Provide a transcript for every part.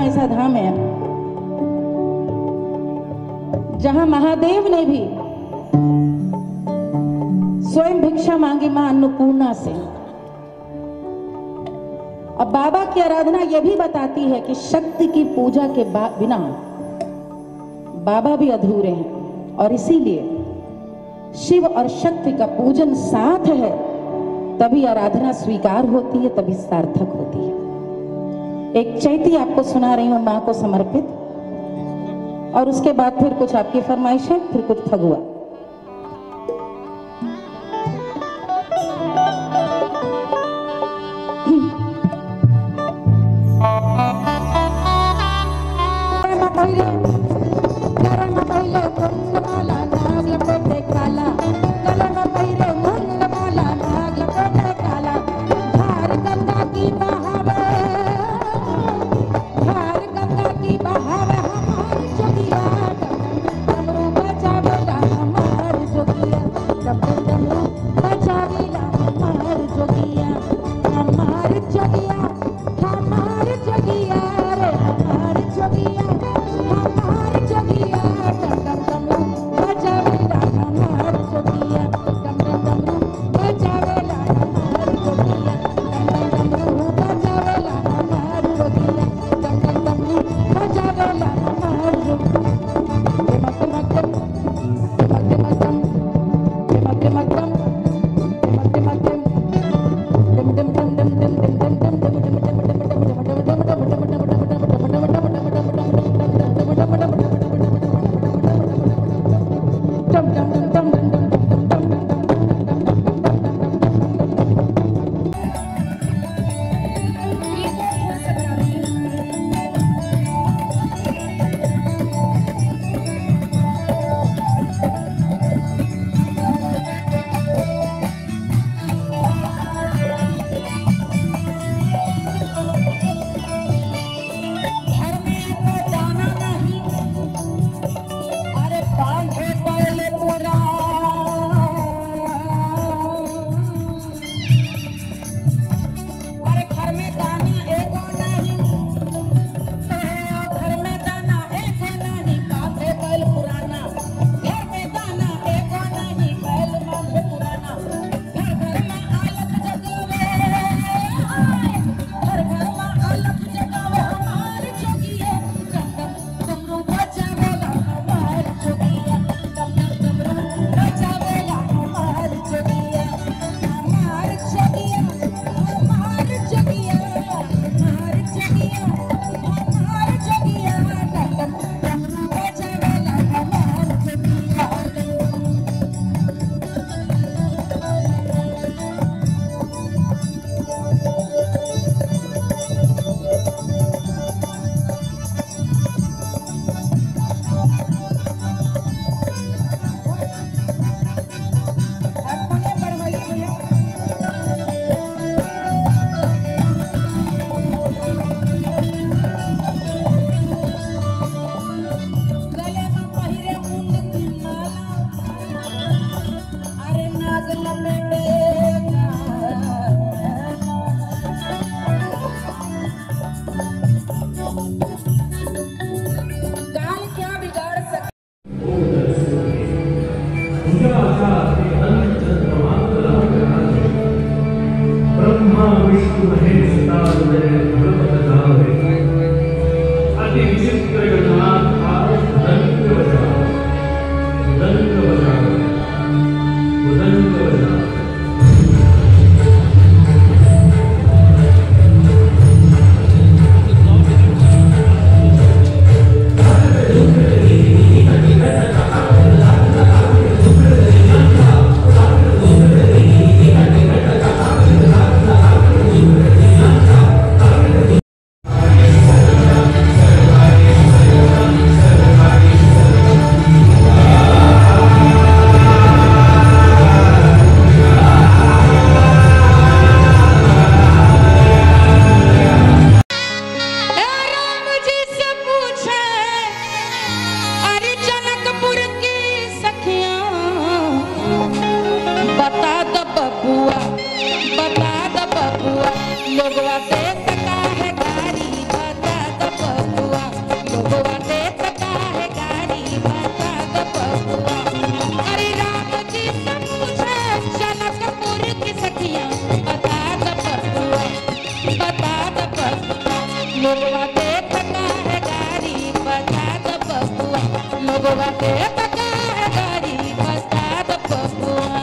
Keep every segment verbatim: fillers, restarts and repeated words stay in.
ऐसा धाम है जहां महादेव ने भी स्वयं भिक्षा मांगी मां अन्नपूर्णा से। अब बाबा की आराधना यह भी बताती है कि शक्ति की पूजा के बिना बाबा भी अधूरे हैं, और इसीलिए शिव और शक्ति का पूजन साथ है तभी आराधना स्वीकार होती है, तभी सार्थक होती है। एक चैती आपको सुना रही हूं मां को समर्पित, और उसके बाद फिर कुछ आपकी फरमाइश है, फिर कुछ फगुआ। लोगवा के पका है गाड़ी बता द बबुआ, लोगवा के पका है गाड़ी बता द बबुआ।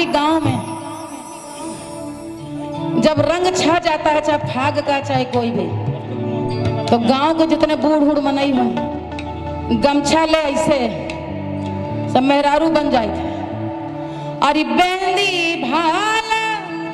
भी गांव में जब रंग छा जाता है, चाहे फाग का चाहे कोई भी, तो गांव के जितने बूढ़ बूढ़ मनई हो गमछा ले ऐसे सब मेहरारू बन जाए। अरे बेंदी भाला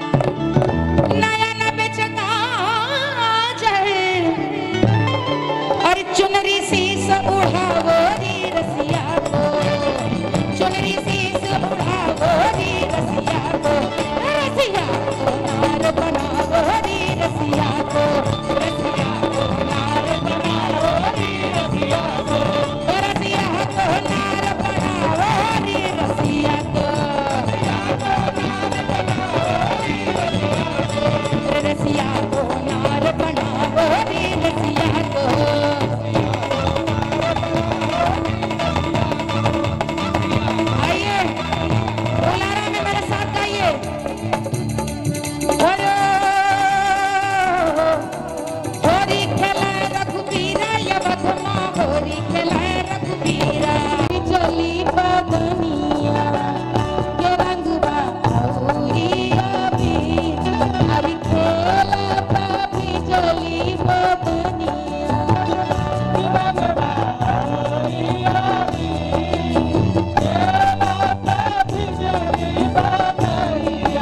नयन बेचका जाए, अरे चुनरी शीस उड़ावो री रसिया को, चुनरी शीस उड़ावो री रसिया को, रसिया को नार बनावो री रसिया को, रसिया को नार बनावो री रसिया को, रसिया को नार बनावो री रसिया को, रसिया को नार बनावो री रसिया को। आइए बुलारा में मेरे साथ गाइए। होरी खेला रघुबीरा यवतमा, होरी खेला रघुबीरा चली बदनिया के रंगवा औरिया भी, अरे खेला पापी चली बदनिया के रंगवा औरिया भी, खेला पापी चली बदनिया।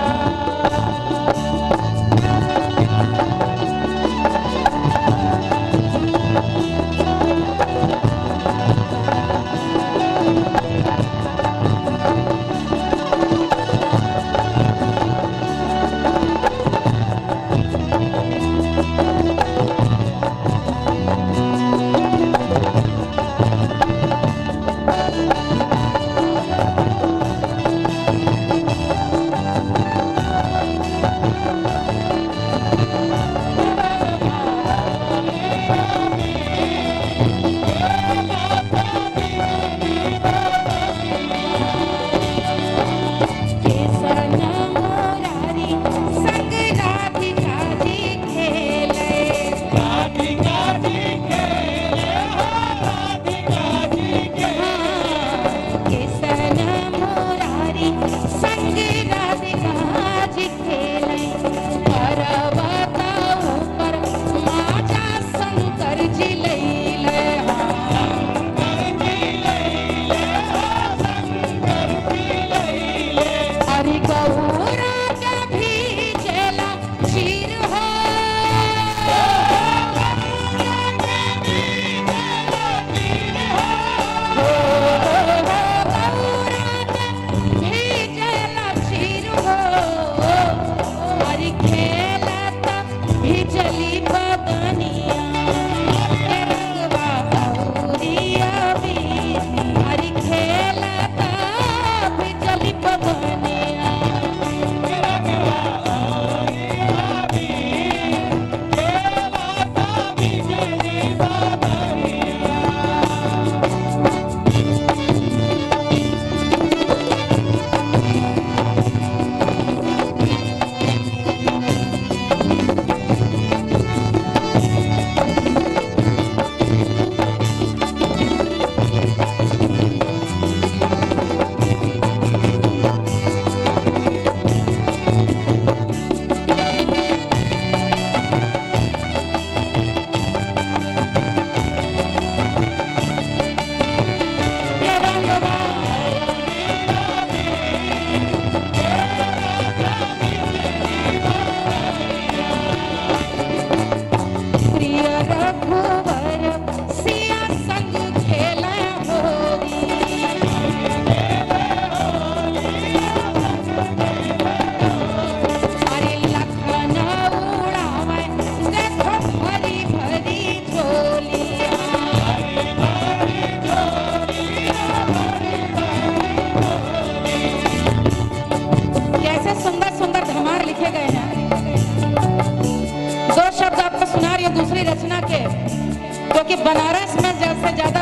क्योंकि बनारस में जैसे ज्यादा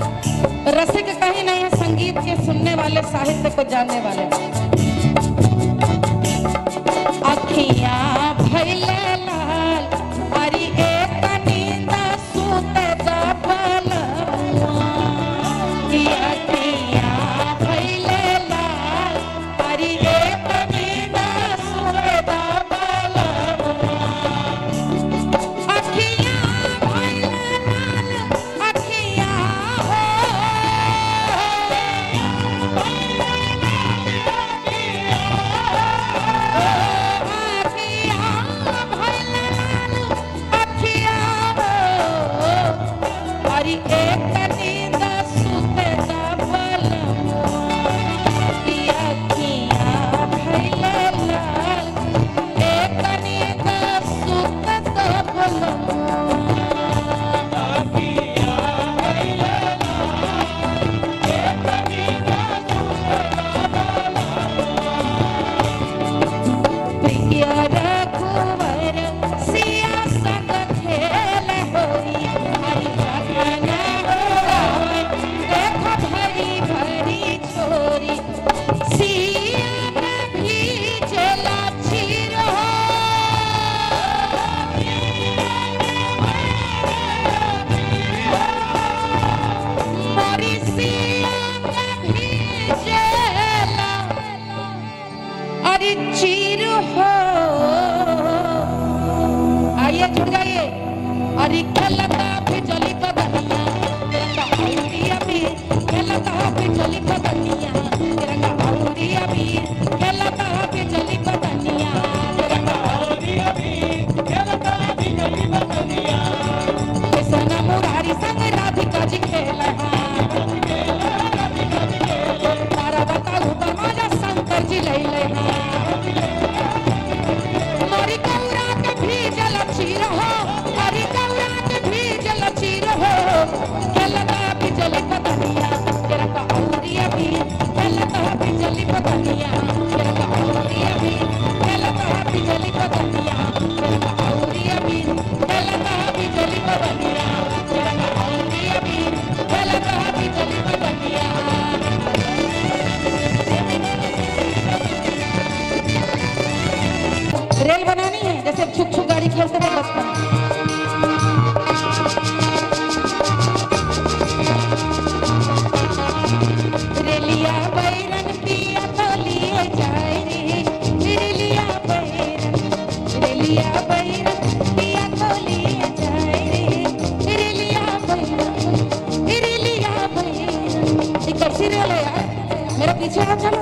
रसिक कहीं नहीं है संगीत के सुनने वाले, साहित्य को जानने वाले। अखियां भइले लाल अरी एक नींदा सूते जापल, अखियां भइले लाल अरी एक हो। आइए जुड़ जाइए। अरे खेलता बिजली बदनिया तिरंगा औरी अबीर, खेलता बिजली बदनिया तिरंगा औरी अबीर, खेलता बिजली बदनिया तिरंगा औरी अबीर, खेलता बिजली बदनिया। कृष्ण मुरारी संग राधिका जी खेला तारा बताऊ तो माजा शंकर जी ले ले हमारी गौरा के भी जल चीर हो, हमारी गौरा के भी जल चीर हो। खेलता बिजली बदनिया तिरंगा औरी अबीर, खेलता बिजली बदनिया तिरंगा औरी अबीर, खेलता बिजली बदनिया तिरंगा औरी अबीर, खेलता बिजली बदनिया तिरंगा औरी अबीर, खेलता बिजली बदनिया। रेल बनानी है जैसे छुक छुक गाड़ी खेलते थे बचपन। रेलिया बैरन पिया तो लिए जाए रे, रेलिया बैरन, रेलिया बैरन पिया तो लिए जाए रे, रेलिया बैरन, रेलिया बैरन। ये कैसी रेल है यार, मेरे पीछे आ चलो।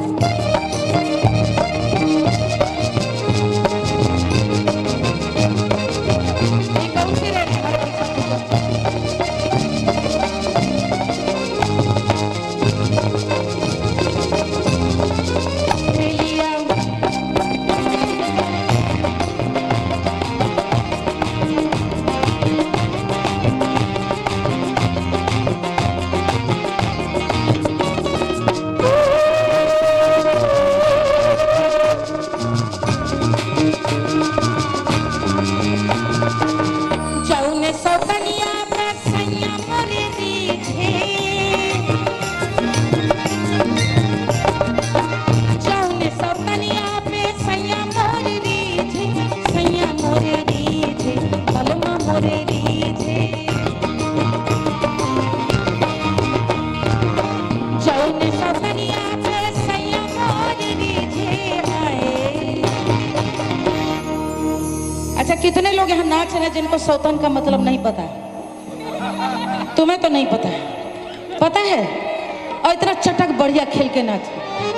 अच्छा कितने लोग यहाँ नाच रहे हैं जिनको सौतन का मतलब नहीं पता? तुम्हें तो नहीं पता है, पता है? और इतना चटक बढ़िया खेल के नाच।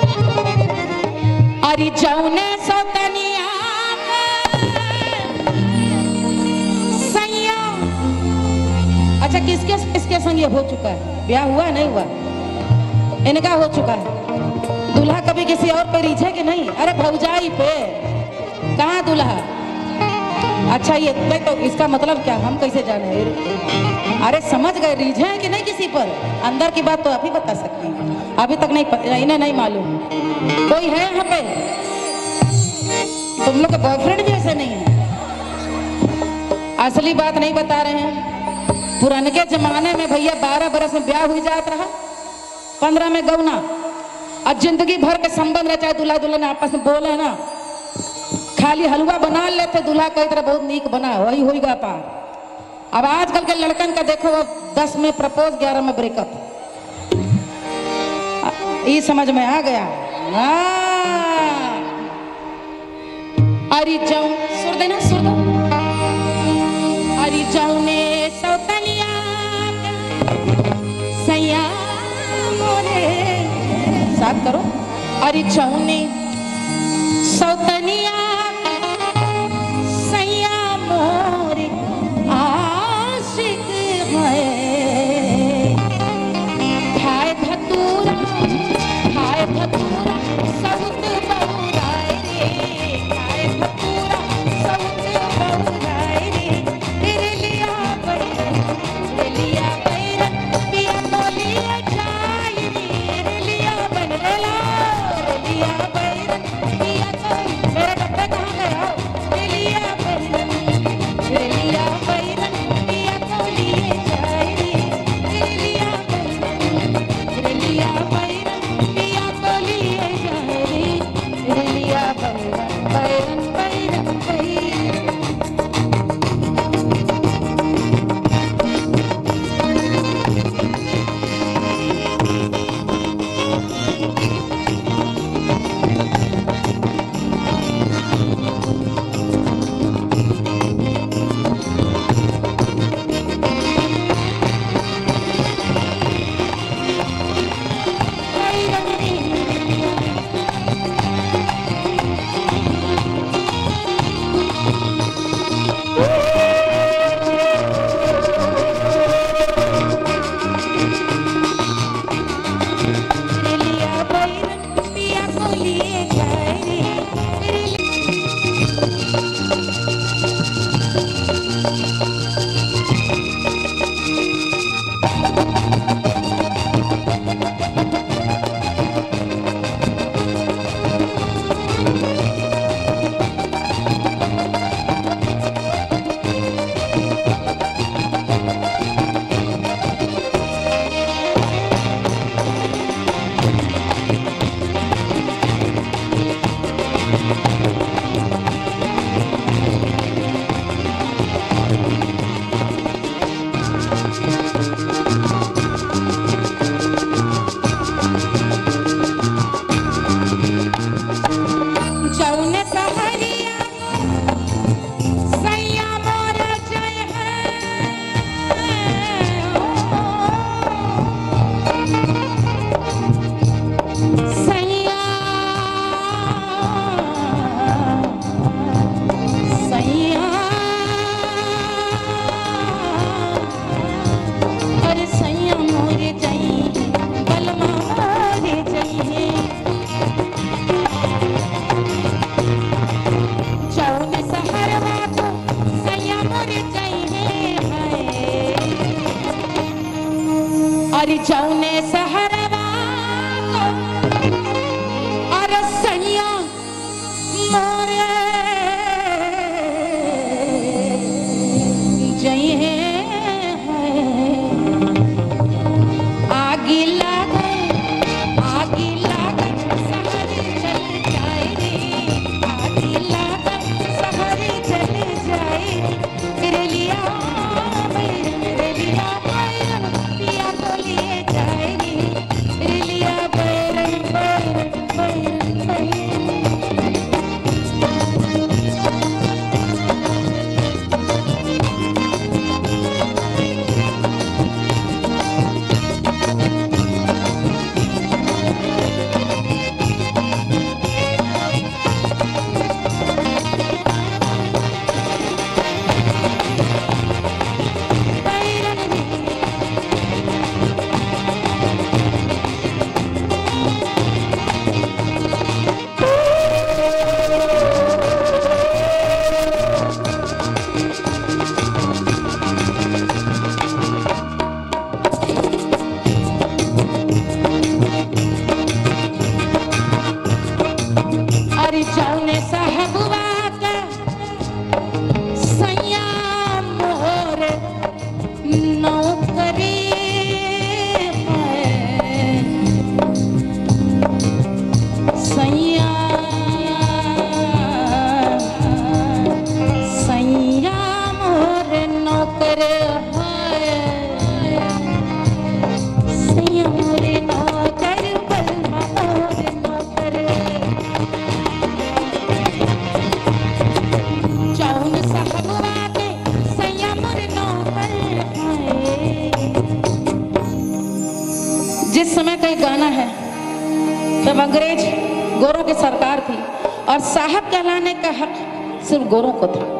अरे जौने सौतनिया सैया। अच्छा किसके किसके संग ये हो चुका है? ब्याह हुआ है नहीं हुआ? इनका हो चुका है। दूल्हा कभी किसी और पे रीझे कि नहीं? अरे भौजाई पे। कहाँ दूल्हा? अच्छा ये तो इसका मतलब क्या, हम कैसे जाने? अरे समझ गए, रीझे है कि नहीं किसी पर? अंदर की बात तो आप ही बता सकते हैं, अभी तक नहीं, इन्हें नहीं मालूम। कोई है यहाँ पे? तुम लोग के बॉयफ्रेंड भी ऐसे नहीं है? असली बात नहीं बता रहे हैं। पुराने के जमाने में भैया बारह बरस में ब्याह हुई जाता रहा, पंद्रह में गौना, और जिंदगी भर के संबंध रहे, चाहे दूल्हा दुल्हन आपस में बोले ना, खाली हलवा बना लेते, दूल्हा कई तरह बहुत नीक बना, वही होगा पार। अब आजकल के लड़कन का देखो, अब दस में प्रपोज, ग्यारह में ब्रेकअप। ये समझ में आ गया? अरे जाऊं सुर देना, सुर दो। अरे जाऊं ने सौतनिया सैया मोरे, साथ करो। अरे जाऊं ने सौतनिया जब अंग्रेज गोरों की सरकार थी और साहब कहलाने का हक सिर्फ गोरों को था।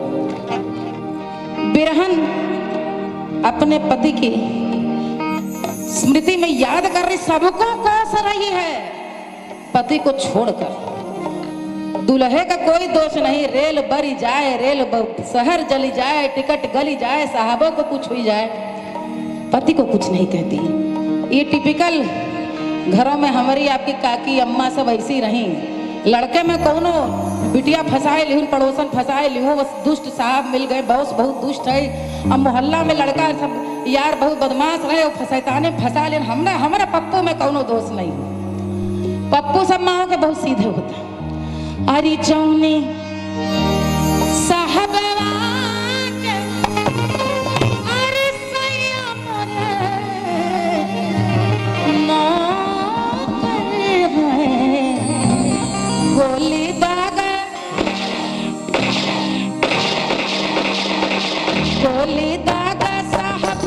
बिरहन अपने पति की स्मृति में याद कर रही सबको कोस रही है, पति को छोड़कर। दुल्हे का कोई दोष नहीं, रेल बरी जाए, रेल शहर जली जाए, टिकट गली जाए, साहबों को कुछ हुई जाए, पति को कुछ नहीं कहती। ये टिपिकल घरों में हमारी आपकी काकी अम्मा सब ऐसी रही। लड़के में कोनो बिटिया फंसाए लिहूं, पड़ोसन फंसाए लिहूं, बस दुष्ट साहब मिल गए, बॉस बहुत दुष्ट है। अब मोहल्ला में लड़का सब यार बहुत बदमाश रहे और फंसाने फंसा ले। हमरा हमारा पप्पू में कोनो दोष नहीं, पप्पू सब माओ के बहुत सीधे होते। अरे चौने साहब गोली दागा गोली दागा साहब,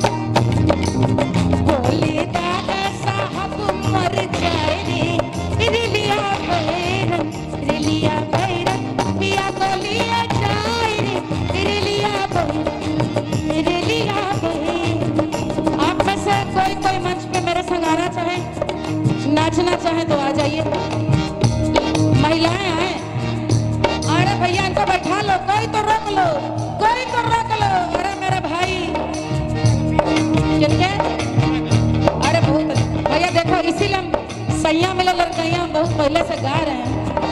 गोली दागा साहब मर जाए रे, रिलिया भैरन, रिलिया भैरन, पिया गोलिया जाए रे, रिलिया भैरन, रिलिया भैरन। आप में से कोई कोई मंच पे मेरे संग आना चाहे, नाचना चाहे तो आ जाइए। महिलाएं आए, अरे भैया इनको बैठा लो, कोई तो रोक लो, कोई तो रोक लो। अरे मेरा भाई क्या, अरे बहुत भैया देखो, इसीलिए हम सैया मिला लड़कैया बहुत पहले से गा रहे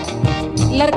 हैं। लड़का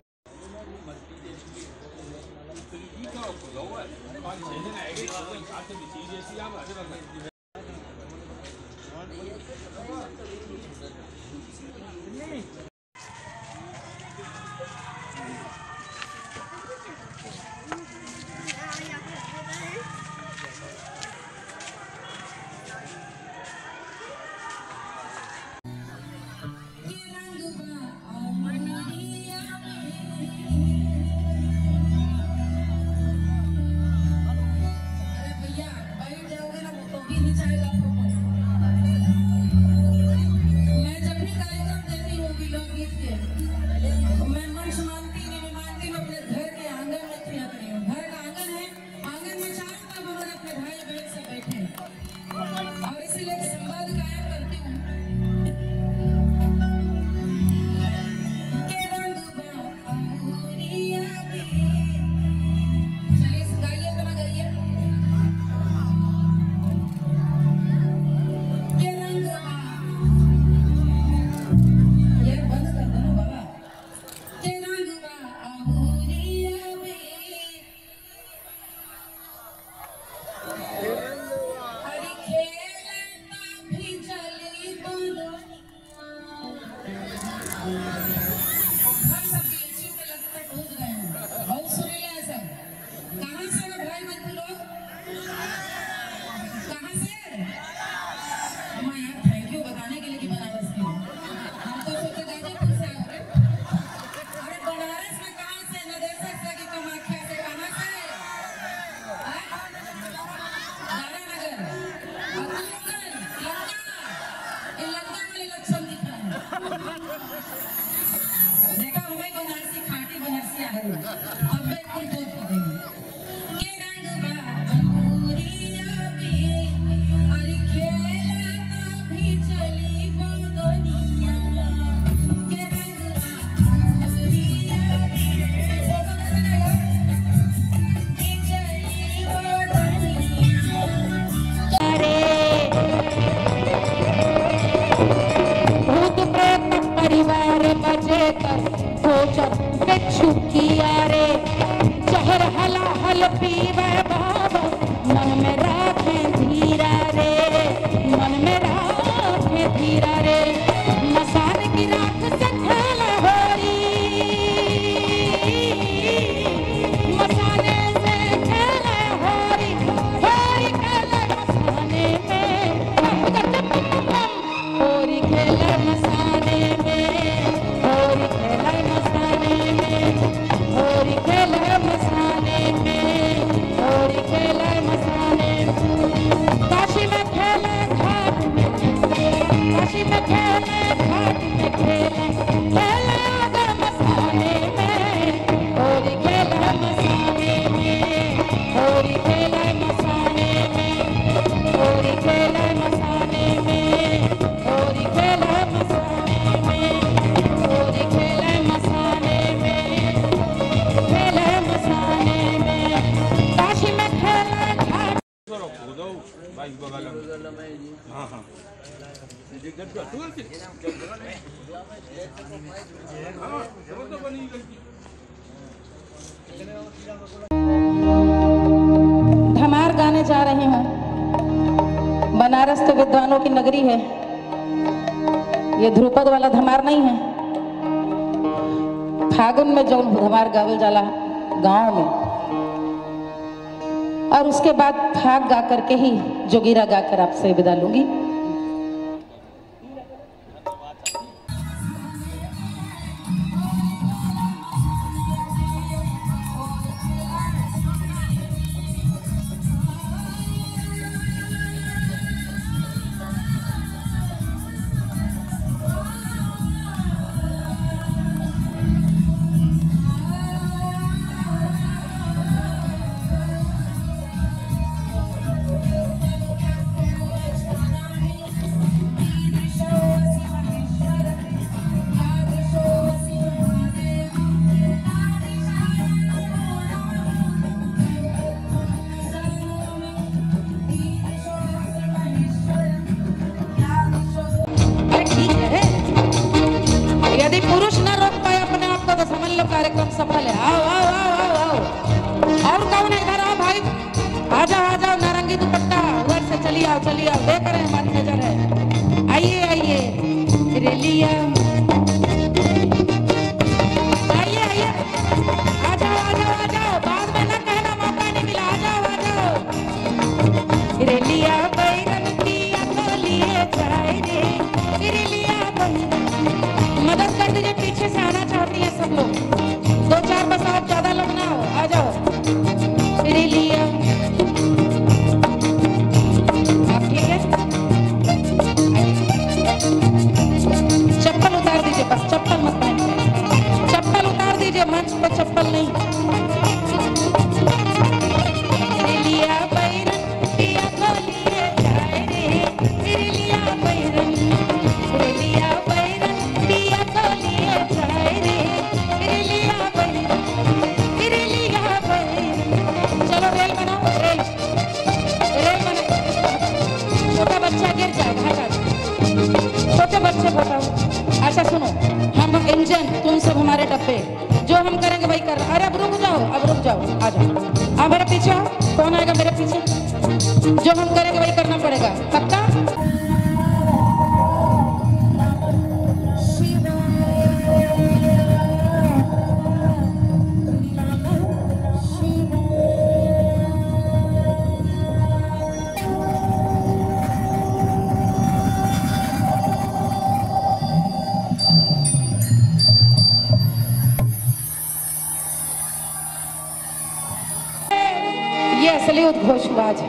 परिवार बजे कर भोजन में छुकिया रे, जहर धमार गाने जा रहे हैं। बनारस तो विद्वानों की नगरी है, ये ध्रुपद वाला धमार नहीं है। फागुन में जो धमार गावल जाला गांव में, और उसके बाद फाग गा करके ही जोगीरा गाकर आपसे विदा लूंगी। कार्यक्रम सफल है। आओ आओ आओ आओ आओ। और कौन है इधर? आओ भाई, आ जाओ आ जाओ। नारंगी दुपट्टा उधर से चली आओ चली आओ। देख रहे हैं हमारी नजर है। आइए आइए रेलिया, आइए आइए, आ जाओ आ जाओ आ जाओ। बाद में ना कहना मौका नहीं मिला। आ जाओ आ जाओ। रेलिया बैरन किया तो लिए जाए रे। रेलिया मदद कर दीजिए, पीछे से आना चाहती है सब लोग। दो चार बस आप, ज्यादा लोग ना हो। आ जाओ। रेलिया आप ठीक है? चप्पल उतार दीजिए, बस चप्पल मत पहनिए। चप्पल उतार दीजिए, मंच पर चप्पल नहीं। रेलिया बैरन किया तो लिए जाए रे। रेलिया बैरन, रेलिया बैरन किया तो लिए जाए रे। रेलिया बैरन, रेलिया बैरन। चलो रेल बनाओ, रेल रेल बनाओ। छोटा बच्चा गिर जाएगा, हटा दो। छोटे बच्चे बताओ। अच्छा सुनो, हम इंजन, तुम सब हमारे डब्बे, जो हम करेंगे वही कर। अरे अब रुक जाओ, अब रुक जाओ, आ जाओ। आप मेरे पीछे आओ। कौन आएगा मेरे पीछे? जो हम करेंगे वही करना पड़ेगा, पक्का? ये असली उद्घोष हुआ आज।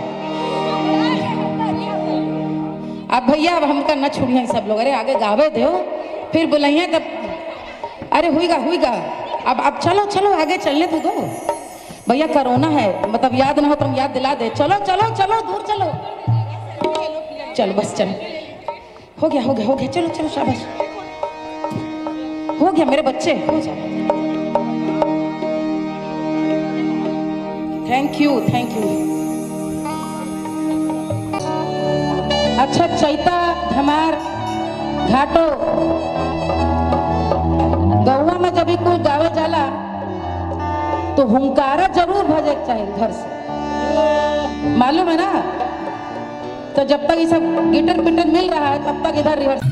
अब भैया अब हमका न छुड़िए सब लोग। अरे आगे गावे दो, फिर बुलाइए तब। अरे हुईगा हुईगा। अब अब चलो चलो आगे चलने तो दो भैया। कोरोना है, मतलब याद ना हो तुम याद दिला दे। चलो चलो चलो दूर चलो। चलो बस चलो, हो गया हो गया हो गया। चलो चलो शाबाश, हो गया मेरे बच्चे, हो जाए। Thank you thank you. अच्छा, चैता धमार घाटो गौवा में जब भी कोई गावे जाला तो हुंकारा जरूर भजे चाहिए घर से, मालूम है ना? तो जब तक ये सब गिटर पिटर मिल रहा है तब तक इधर रिवर्स।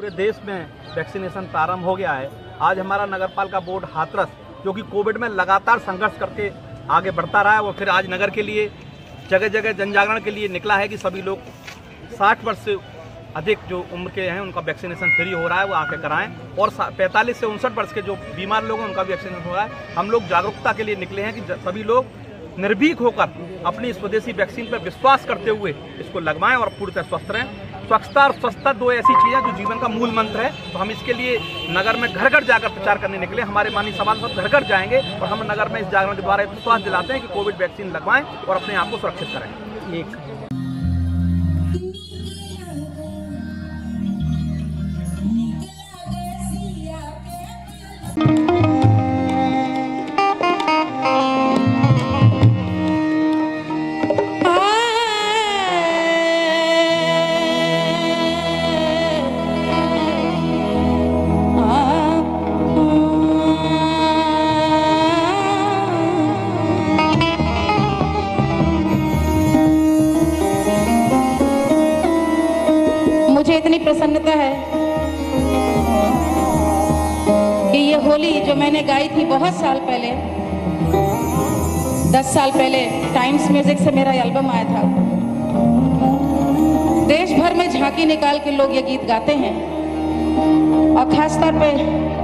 पूरे देश में वैक्सीनेशन प्रारंभ हो गया है। आज हमारा नगरपालिका बोर्ड हाथरस, जो कि कोविड में लगातार संघर्ष करके आगे बढ़ता रहा है, और फिर आज नगर के लिए जगह जगह जन जागरण के लिए निकला है कि सभी लोग साठ वर्ष से अधिक जो उम्र के हैं उनका वैक्सीनेशन फ्री हो रहा है, वो आके कराएं, और पैंतालीस से उनसठ वर्ष के जो बीमार लोग हैं उनका भी वैक्सीनेशन हो रहा है। हम लोग जागरूकता के लिए निकले हैं कि सभी लोग निर्भीक होकर अपनी स्वदेशी वैक्सीन पर विश्वास करते हुए इसको लगवाएं और पूरी तरह स्वस्थ रहें। स्वच्छता और स्वच्छता दो ऐसी चीज़ें जो जीवन का मूल मंत्र है, तो हम इसके लिए नगर में घर घर जाकर प्रचार करने निकले। हमारे माननीय सभासद घर घर जाएंगे और हम नगर में इस जागरण के द्वारा विश्वास दिलाते हैं कि कोविड वैक्सीन लगवाएं और अपने आप को सुरक्षित करें। एक मुझे इतनी प्रसन्नता है कि ये होली जो मैंने गाई थी बहुत साल पहले, दस साल पहले टाइम्स म्यूजिक से मेरा एल्बम आया था। देश भर में झांकी निकाल के लोग ये गीत गाते हैं, और खासतौर पे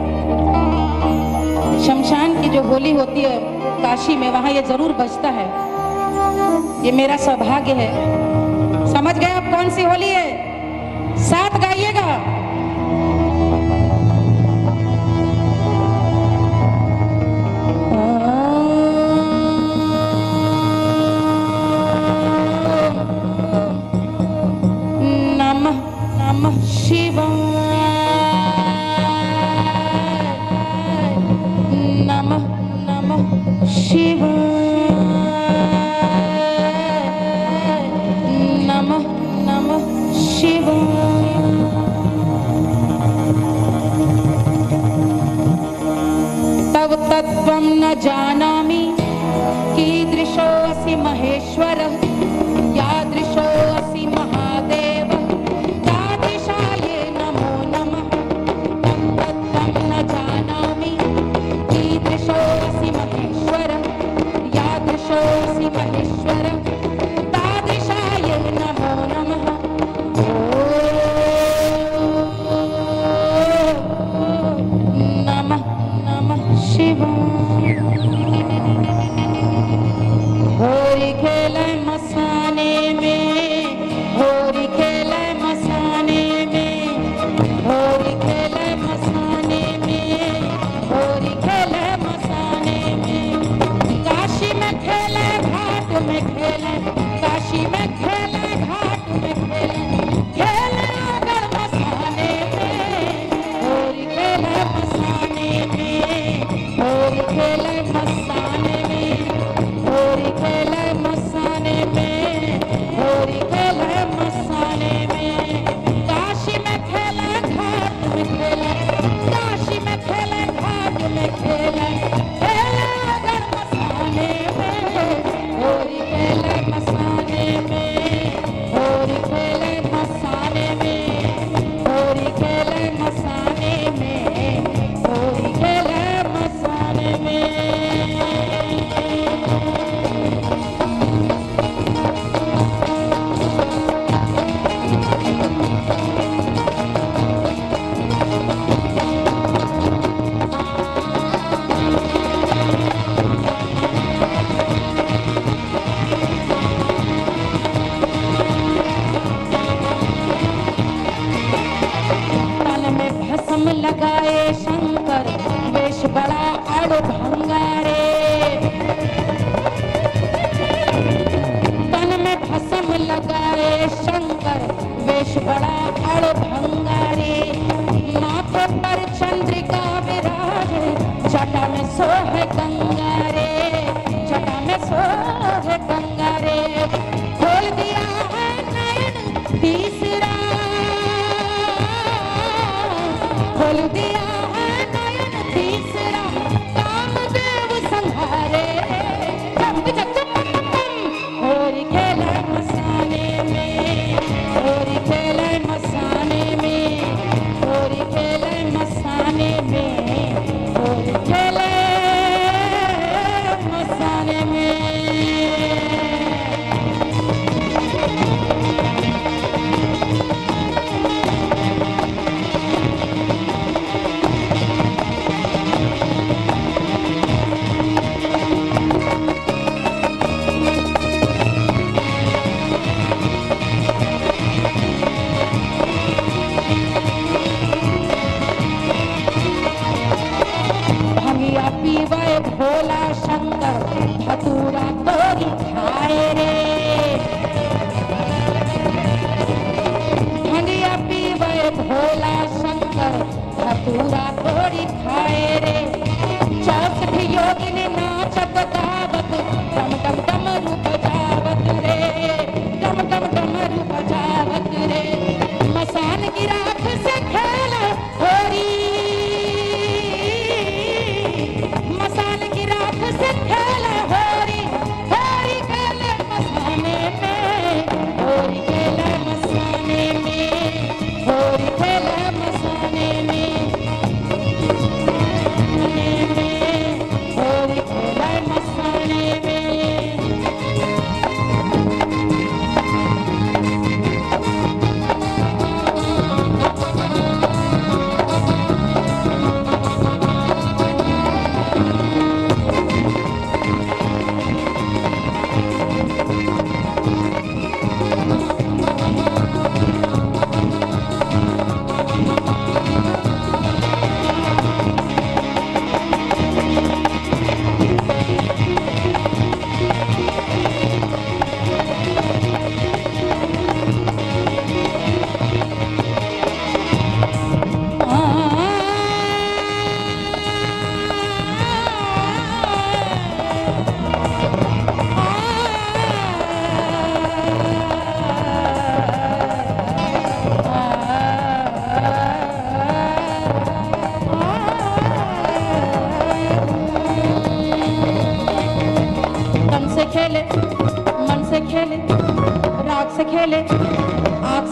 शमशान की जो होली होती है काशी में, वहां ये जरूर बजता है। ये मेरा सौभाग्य है। समझ गए आप कौन सी होली है? साथ गाइएगा। नमः नमः शिवाय, नमः नमः शिवाय, नमः नमः शिवाय। तव तत्त्वं न जानामि कीदृशोऽसि महेश्वरः, यादृशोऽसि महादेव, तादृशाय नमो नमः। तव तत्त्वं न जानामि कीदृशोऽसि महेश्वरः, यादृशोऽसि महेश्वरः, तादृशाय नमो नमः। होली खेले मसाने में, होली खेले मसाने में, होली खेले मसाने में, होली खेले मसाने में। काशी में खेले, घाट में खेले, काशी में खेले, घाट में खेले, खेले अगर मसाने में, होली खेले मसाने में, होली खेले मसाने में, होली खेले मसाने में, होली खेले मसाने में। काशी में खेले, घाट में खेले, काशी में खेले, घाट में खेले, खेले अगर मसाने में, होली खेले मसाने में, होली खेले मसाने में, होली खेले मसाने में, होली खेले मसाने में। लगाए शंकर वेश बड़ा अड़भंगा रे, तन में भस्म लगाए शंकर वेश बड़ा अड़भंगा रे। माथे पर चंद्रिका विराजे, जटा में सोहे गंगा रे, जटा में सोहे गंगा रे। खोल दिया है नयन तीसरा, खोल दिया है नयन तीसरा, कामदेव संहारे। होली खेले मसाने में, होली खेले मसाने में,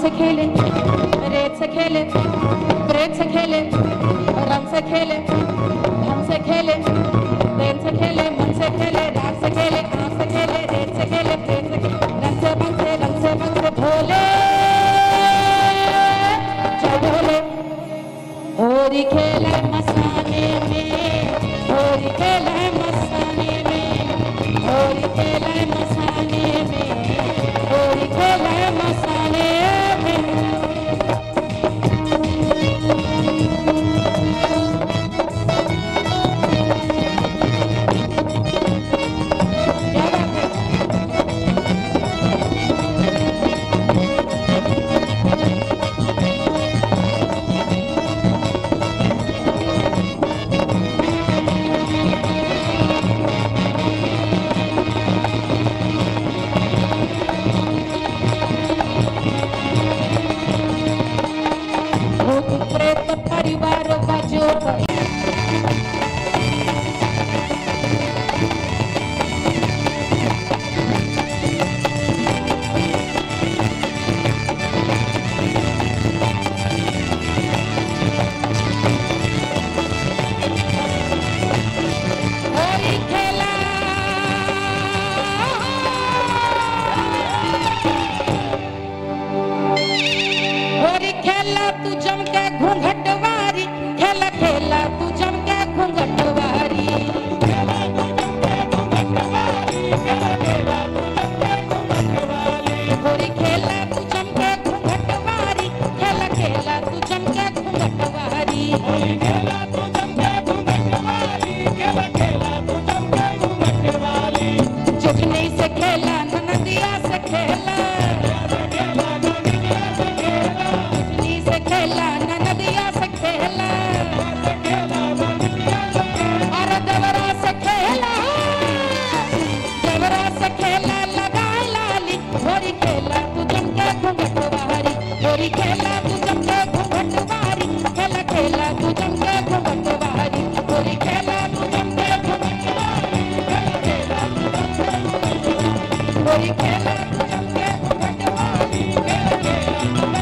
से खेले, रेत से खेले, प्रेत से खेले, रंग से खेले, धन से खेले, देन से खेले, मन से खेले, रात से खेले, आँख से खेले, रेत से खेले, प्रेत से खेले, रंग से बंग से, रंग से बंग से भोले चढ़ोले। होरी खेले मस्ताने में, होरी खेले मस्ताने में, होरी खेले मस्ताने में, होरी खेले मस्ताने में। परिवार बजो तू जम के घूंघटवारी, खेला खेला तू जम के घूंघटवारी, होरी खेला तू जम के घूंघटवारी, खेला खेला तू जम के घूंघटवारी, जुगनी से खेला ननदिया से खेला, खेला ननदिया से खेला, और देवरा से खेला, देवरा से खेला लगाए लाली, होरी खेला तू जम के घूंघटवारी, होरी खेला तू जम के घूंघटवारी, खेला खेला तू जम के घूंघटवारी, होरी खेला तू जम के घूंघटवारी, खेला खेला तू जम के घूंघटवारी, होरी खेला तू जम के घूंघटवारी, खेला खेला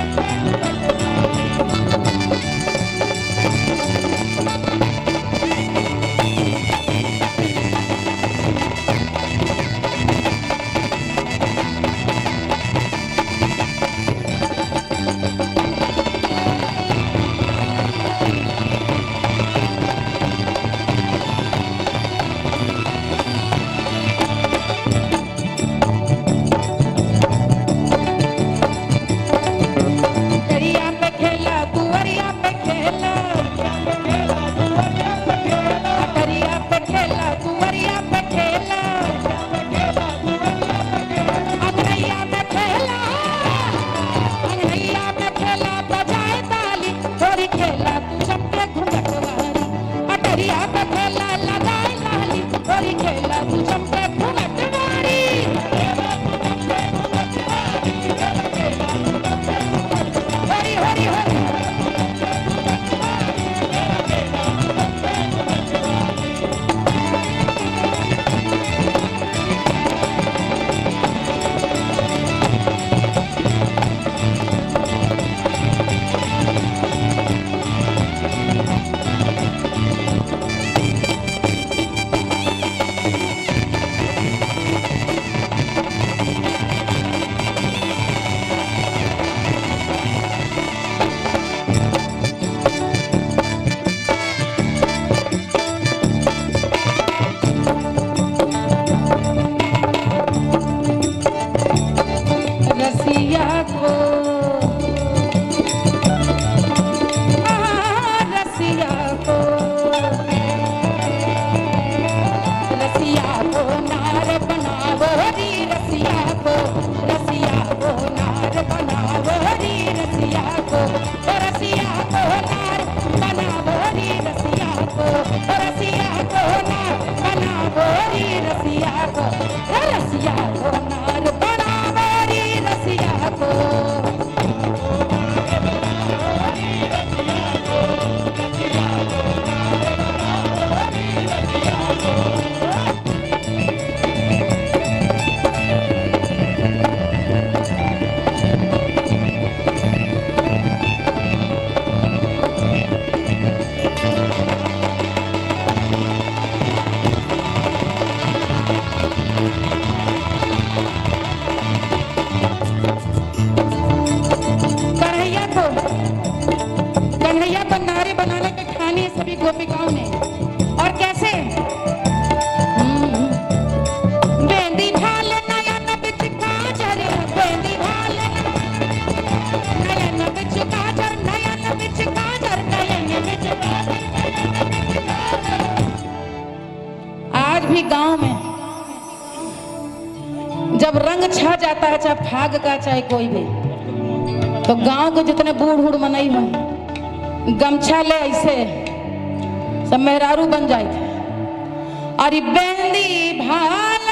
आता है, चाहे फाग का चाहे कोई भी, तो गांव के जितने बूढ़ बूढ़ मनई हो गमछा ले ऐसे सब मेहरारू बन जाए थे। अरे बेंदी भाल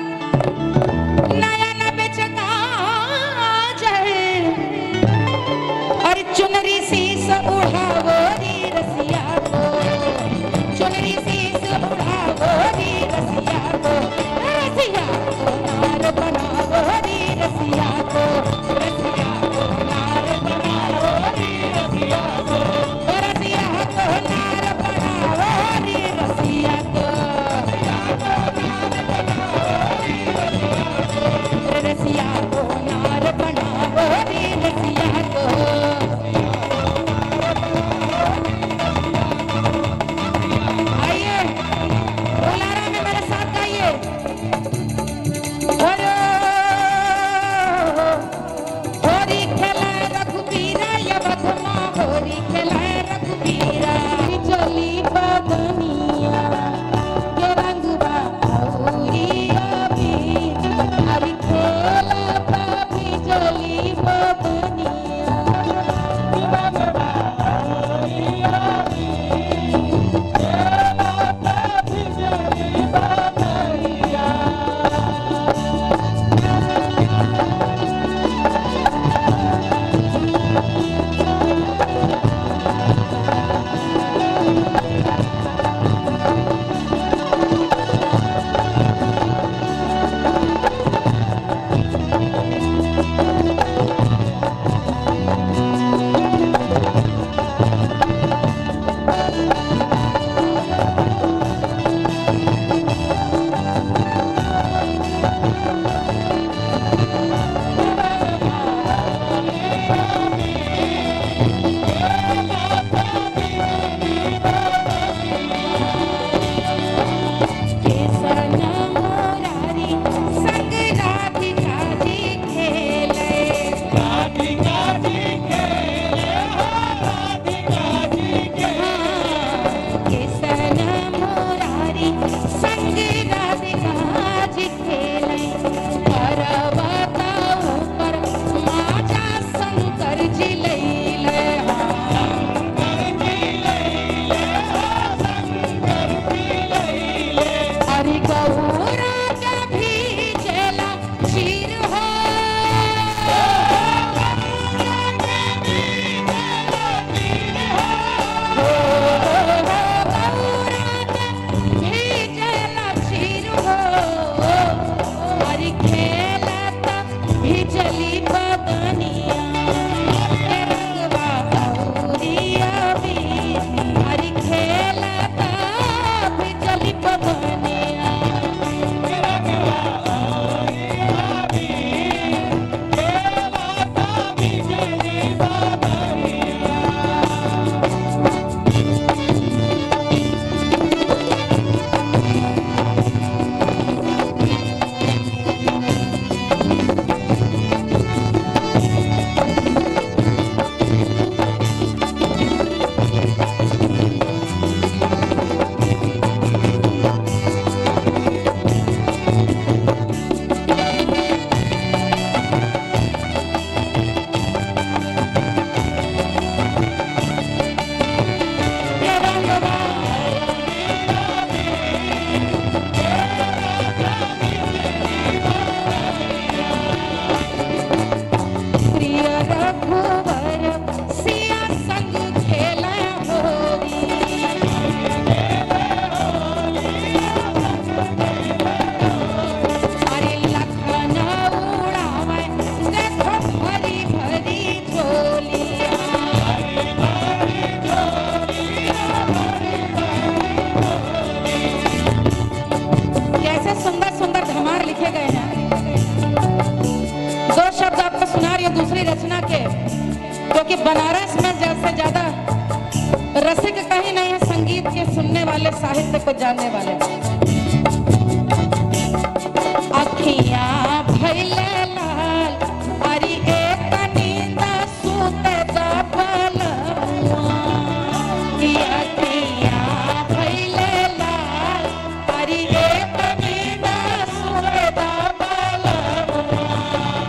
नया न बेचता जाए, अरे चुनरी शीस उड़ावो री रसिया को, चुनरी शीस उड़ावो री रसिया को, रसिया को नार बनावो री रसिया को, रसिया को नार बनावो री रसिया को, रसिया को नार बनावो री रसिया को, रसिया को नार बनावो री रसिया को। आइए बुलारा में मेरे साथ गाइए। होरी खेला रघुबीरा या बधमा, होरी खेला रघुबीरा चली बदनिया के रंगवा औरिया भी, हरी खेला पापी चली बदनिया के रंगवा औरिया भी, खेला पापी चली बदनिया। क्योंकि बनारस में जैसे ज्यादा रसिक कहीं नहीं है संगीत के सुनने वाले, साहित्य को जानने वाले। अखियां भइले लाल अरे एक नींद सूते दा बलमुआ, अखियां भइले लाल अरे एक नींद सूते दा बलमुआ।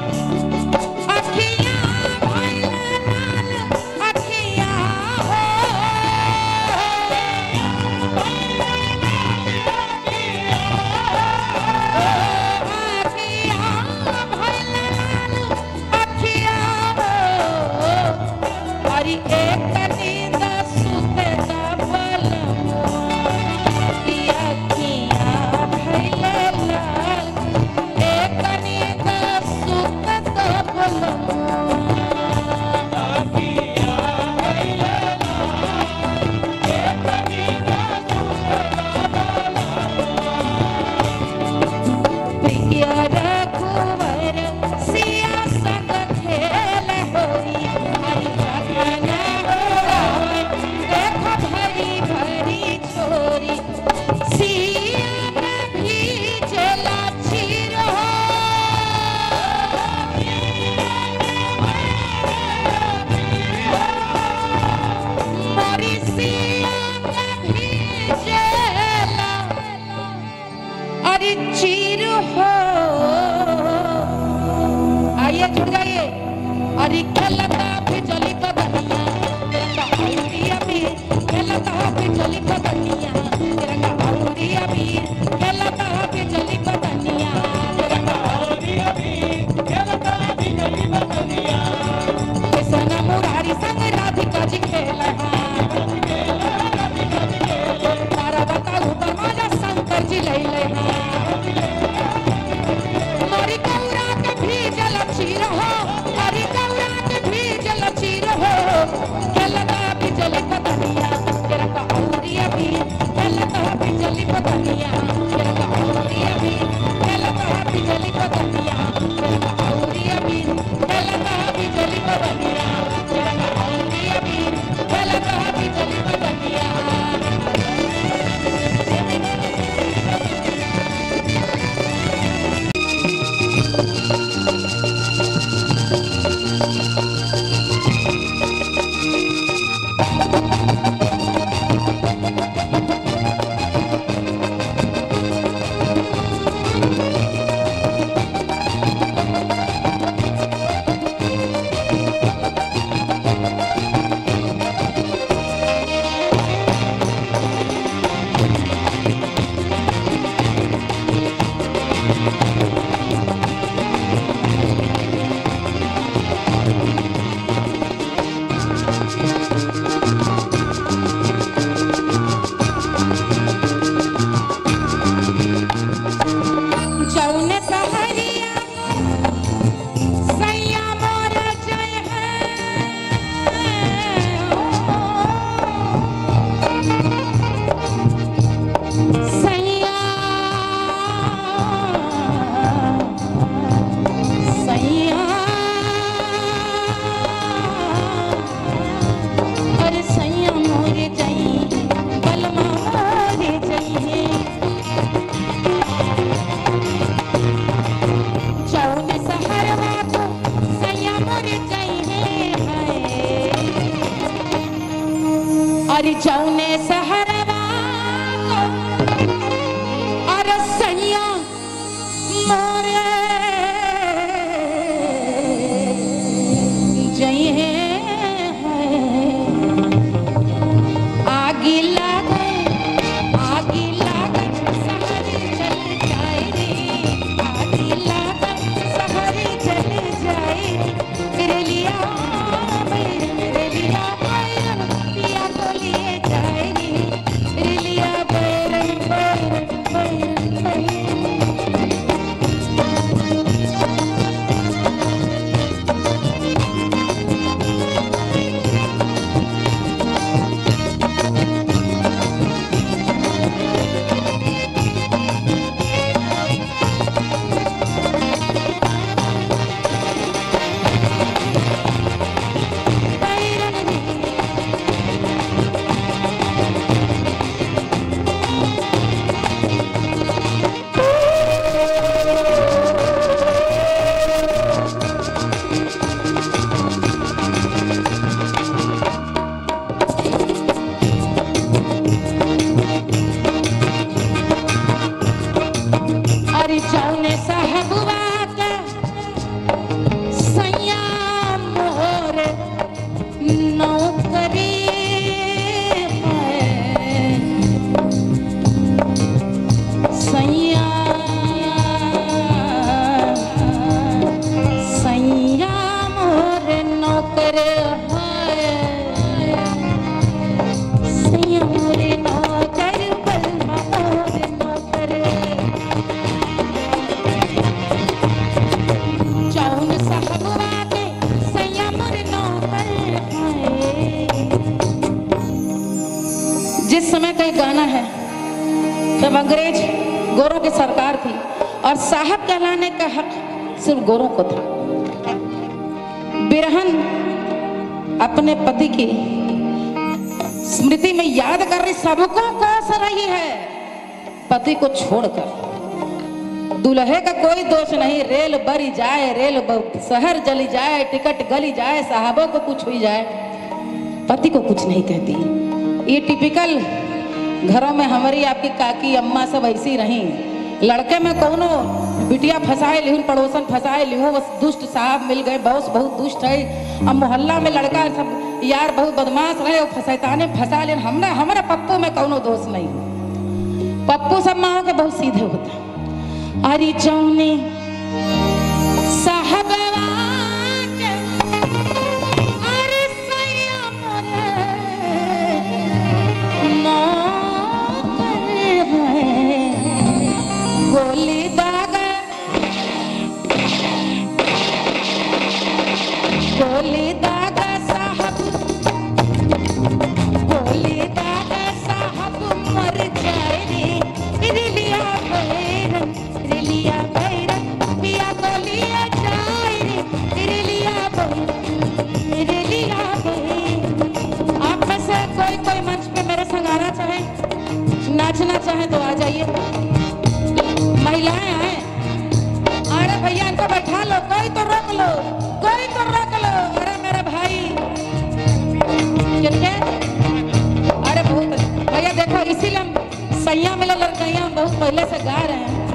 अरे जौने सहरवा अरे सैया मोरे जइहे आगी लागे आगी लागे सहरी चल जाए रे आगी लागे सहरी चल जाए तेरे लिया मेरे लिया बैरन पिया को लिए जाए रे तेरे लिया बैरन बैरन बैरन बैरन जिस समय का एक गाना है जब अंग्रेज गोरों की सरकार थी और साहब कहलाने का हक सिर्फ गोरों को था। बिरहन अपने पति की स्मृति में याद कर रही सबको कोस रही है पति को छोड़कर। दुल्हे का कोई दोष नहीं, रेल बरी जाए रेल शहर जली जाए टिकट गली जाए साहबों को कुछ हुई जाए पति को कुछ नहीं कहती। ये टिपिकल घरों में हमारी आपकी काकी अम्मा सब ऐसी रही। लड़के में कोनो बिटिया फंसाए लिहूं पड़ोसन फंसाए लिहूं बस दुष्ट साहब मिल गए बॉस बहुत दुष्ट है। अब मोहल्ला में लड़का सब यार बहुत बदमाश रहे और फंसैताने फंसा ले। हमरा हमारा पप्पू में कोनो दोष नहीं, पप्पू सब माँ के बहुत सीधे होते। अरे जौने साहब गोली दागा गोली दागा साहब गोली दागा साहब मर जाए रे रिलिया बैरन रिलिया बैरन पिया को लिया जाए रे रिलिया बैरन रिलिया बैरन। आप में से कोई कोई मंच पे मेरे संग आना चाहे नाचना चाहे तो आ जाइए। महिलाएं आए, अरे भैया इनको बैठा लो, कोई तो रोक लो, कोई तो रोक लो। अरे मेरा भाई किनके अरे बहुत भैया देखो इसीलिए हम सैया मिला लड़कैया बहुत पहले से गा रहे हैं।